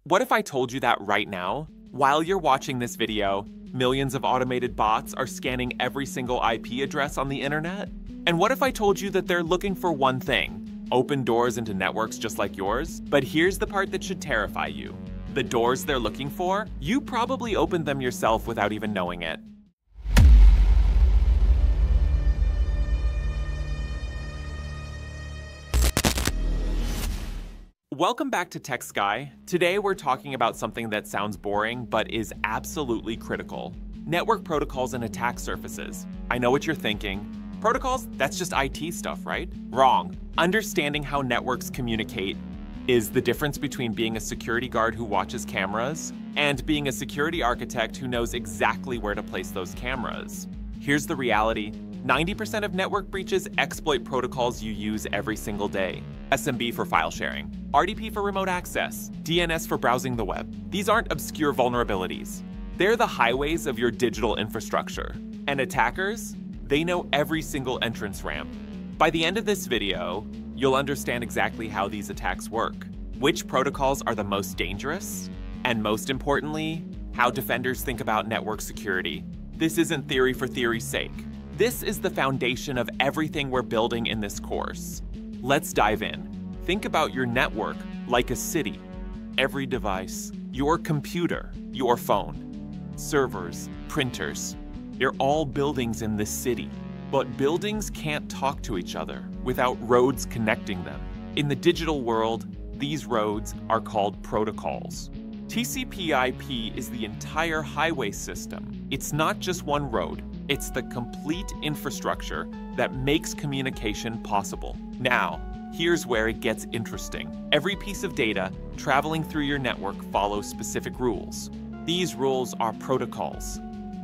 What if I told you that right now, while you're watching this video, millions of automated bots are scanning every single IP address on the internet? And what if I told you that they're looking for one thing, open doors into networks just like yours? But here's the part that should terrify you. The doors they're looking for, you probably opened them yourself without even knowing it. Welcome back to Tech Sky. Today we're talking about something that sounds boring but is absolutely critical. Network protocols and attack surfaces. I know what you're thinking. Protocols? That's just IT stuff, right? Wrong. Understanding how networks communicate is the difference between being a security guard who watches cameras and being a security architect who knows exactly where to place those cameras. Here's the reality. 90% of network breaches exploit protocols you use every single day. SMB for file sharing, RDP for remote access, DNS for browsing the web. These aren't obscure vulnerabilities. They're the highways of your digital infrastructure. And attackers, they know every single entrance ramp. By the end of this video, you'll understand exactly how these attacks work, which protocols are the most dangerous, and most importantly, how defenders think about network security. This isn't theory for theory's sake. This is the foundation of everything we're building in this course. Let's dive in. Think about your network like a city. Every device, your computer, your phone, servers, printers, they're all buildings in this city. But buildings can't talk to each other without roads connecting them. In the digital world, these roads are called protocols. TCP/IP is the entire highway system. It's not just one road. It's the complete infrastructure that makes communication possible. Now, here's where it gets interesting. Every piece of data traveling through your network follows specific rules. These rules are protocols.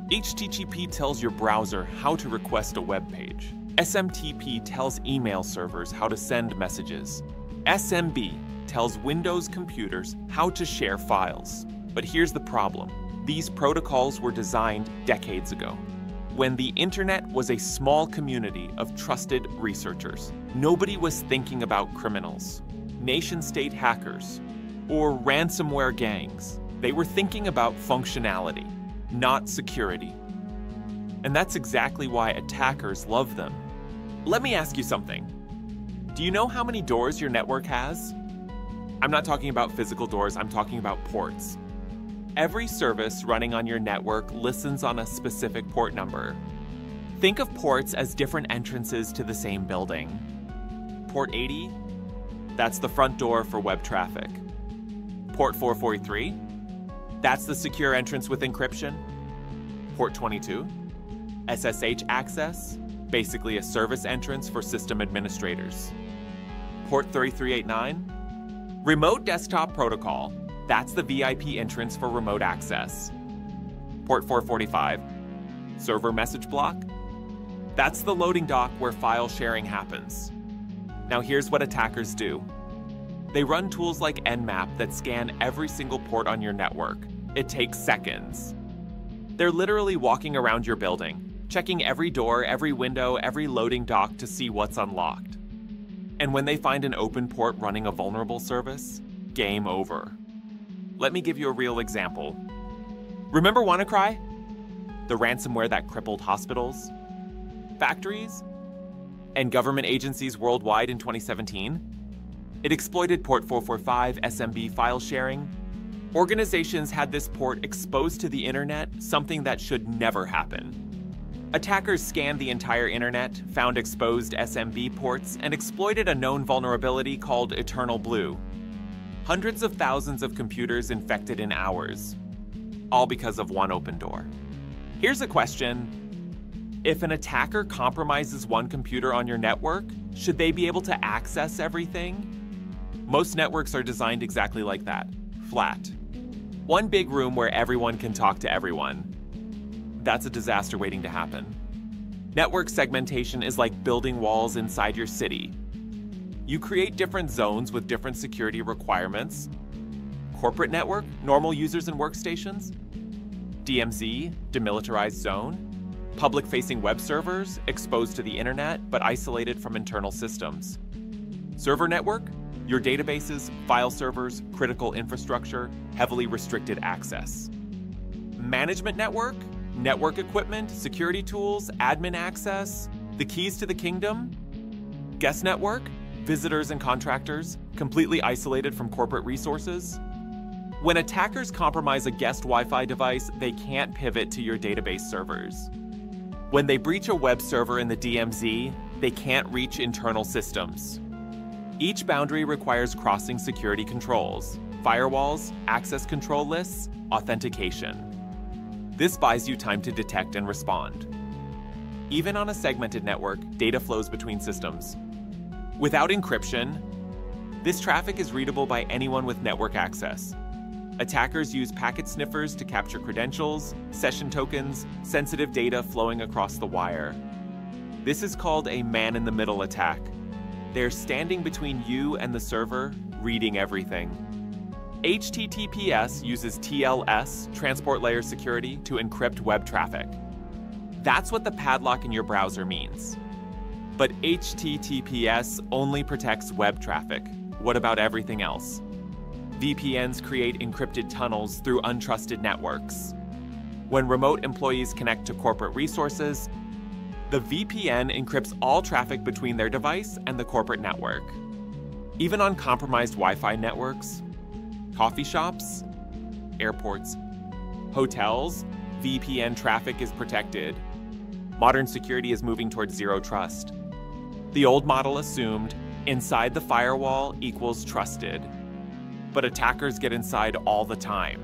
HTTP tells your browser how to request a web page. SMTP tells email servers how to send messages. SMB tells Windows computers how to share files. But here's the problem. These protocols were designed decades ago, when the internet was a small community of trusted researchers. Nobody was thinking about criminals, nation-state hackers, or ransomware gangs. They were thinking about functionality, not security. And that's exactly why attackers love them. Let me ask you something. Do you know how many doors your network has? I'm not talking about physical doors, I'm talking about ports. Every service running on your network listens on a specific port number. Think of ports as different entrances to the same building. Port 80, that's the front door for web traffic. Port 443, that's the secure entrance with encryption. Port 22, SSH access, basically a service entrance for system administrators. Port 3389, remote desktop protocol. That's the VIP entrance for remote access. Port 445, server message block. That's the loading dock where file sharing happens. Now here's what attackers do. They run tools like Nmap that scan every single port on your network. It takes seconds. They're literally walking around your building, checking every door, every window, every loading dock to see what's unlocked. And when they find an open port running a vulnerable service, game over. Let me give you a real example. Remember WannaCry? The ransomware that crippled hospitals, factories, and government agencies worldwide in 2017? It exploited port 445 SMB file sharing. Organizations had this port exposed to the internet, something that should never happen. Attackers scanned the entire internet, found exposed SMB ports, and exploited a known vulnerability called Eternal Blue. Hundreds of thousands of computers infected in hours, all because of one open door. Here's a question. If an attacker compromises one computer on your network, should they be able to access everything? Most networks are designed exactly like that, flat. One big room where everyone can talk to everyone. That's a disaster waiting to happen. Network segmentation is like building walls inside your city. You create different zones with different security requirements. Corporate network, normal users and workstations. DMZ, demilitarized zone. Public-facing web servers, exposed to the internet but isolated from internal systems. Server network, Your databases, file servers, critical infrastructure, heavily restricted access. Management network, network equipment, security tools, admin access, the keys to the kingdom. Guest network, visitors and contractors, completely isolated from corporate resources. When attackers compromise a guest Wi-Fi device, they can't pivot to your database servers. When they breach a web server in the DMZ, they can't reach internal systems. Each boundary requires crossing security controls, firewalls, access control lists, authentication. This buys you time to detect and respond. Even on a segmented network, data flows between systems. Without encryption, this traffic is readable by anyone with network access. Attackers use packet sniffers to capture credentials, session tokens, sensitive data flowing across the wire. This is called a man-in-the-middle attack. They're standing between you and the server, reading everything. HTTPS uses TLS, Transport Layer Security, to encrypt web traffic. That's what the padlock in your browser means. But HTTPS only protects web traffic. What about everything else? VPNs create encrypted tunnels through untrusted networks. When remote employees connect to corporate resources, the VPN encrypts all traffic between their device and the corporate network. Even on compromised Wi-Fi networks, coffee shops, airports, hotels, VPN traffic is protected. Modern security is moving towards zero trust. The old model assumed inside the firewall equals trusted. But attackers get inside all the time.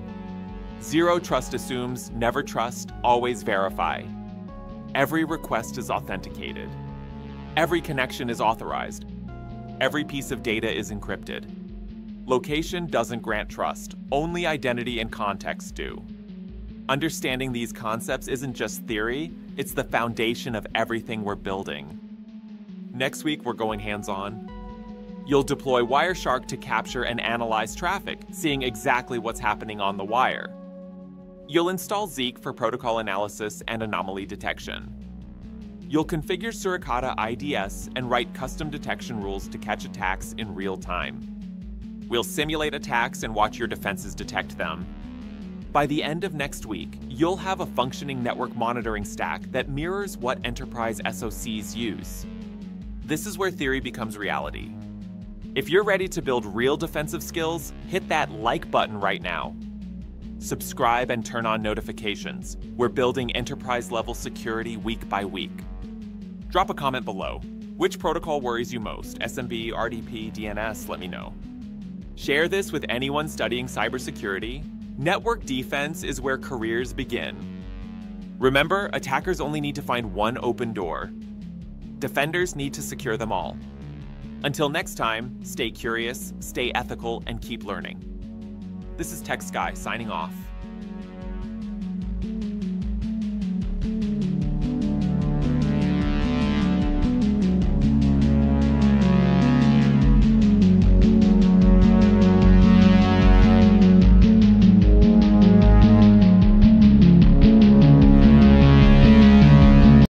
Zero trust assumes never trust, always verify. Every request is authenticated. Every connection is authorized. Every piece of data is encrypted. Location doesn't grant trust, only identity and context do. Understanding these concepts isn't just theory, it's the foundation of everything we're building. Next week, we're going hands-on. You'll deploy Wireshark to capture and analyze traffic, seeing exactly what's happening on the wire. You'll install Zeek for protocol analysis and anomaly detection. You'll configure Suricata IDS and write custom detection rules to catch attacks in real time. We'll simulate attacks and watch your defenses detect them. By the end of next week, you'll have a functioning network monitoring stack that mirrors what enterprise SOCs use. This is where theory becomes reality. If you're ready to build real defensive skills, hit that like button right now. Subscribe and turn on notifications. We're building enterprise-level security week by week. Drop a comment below. Which protocol worries you most? SMB, RDP, DNS? Let me know. Share this with anyone studying cybersecurity. Network defense is where careers begin. Remember, attackers only need to find one open door. Defenders need to secure them all. Until next time, stay curious, stay ethical, and keep learning. This is Tech Sky signing off.